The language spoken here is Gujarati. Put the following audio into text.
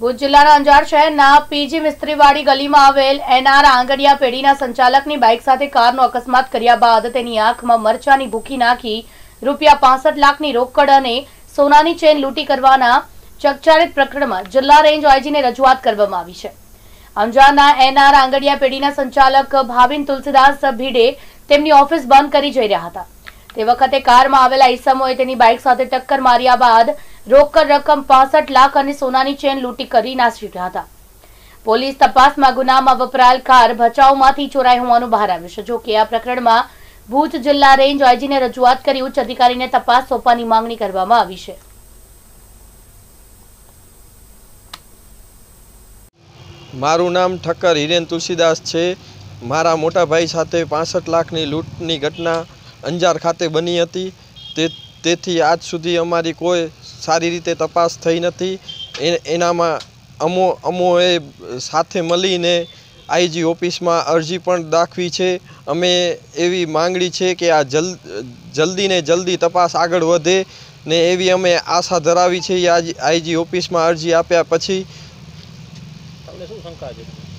ભુજ જિલ્લાના અંજાર શહેરના પીજી મિસ્ત્રીવાડી ગલીમાં આવેલ એનઆર આંગડિયા પેઢીના સંચાલકની બાઇક સાથે કારનો અકસ્માત કર્યા બાદ તેની આંખમાં મરચાની ભૂકી નાખી ₹65 લાખની રોકડ અને સોનાની ચેન લૂંટી કરવાના ચકચારિત પ્રકરણમાં જિલ્લા રેન્જ આઈજીને રજૂઆત કરવામાં આવી છે। અંજારના એનઆર આંગડિયા પેઢીના સંચાલક ભાવિન તુલસીદાસ ભીડે તેમની ઓફિસ બંધ કરી જઈ રહ્યા હતા। તે વખતે કારમાં આવેલા ઈસમોએ તેની બાઇક સાથે ટક્કર માર્યા બાદ રોકડ રકમ 65 લાખ અને સોનાની ચેન લૂંટી કરી નાસી ગયા હતા। પોલીસ તપાસમાં ગુનામાં વપરાયેલ કાર ભચાઉમાંથી ચોરાઈ હોવાનું બહાર આવ્યું છે। જો કે આ પ્રકરણમાં ભુજ જિલ્લા રેન્જ આઈજીને રજૂઆત કરી ઉચ્ચ અધિકારીને તપાસ સોંપવાની માંગણી કરવામાં આવી છે। મારું નામ ઠક્કર હિરેન તુલસીદાસ છે। મારા મોટા ભાઈ સાથે 65 લાખની લૂંટની ઘટના અંજાર ખાતે બની હતી। તેથી આજ સુધી અમારી કોઈ સારી રીતે તપાસ થઈ નથી। એનામાં અમોએ સાથે મળીને આઈજી ઓફિસમાં અરજી પણ દાખવી છે। અમે એવી માંગણી છે કે આ જલ્દી ને જલ્દી તપાસ આગળ વધે ને એવી અમે આશા ધરાવી છે। આઈજી ઓફિસમાં અરજી આપ્યા પછી તમને શું શંકા છે?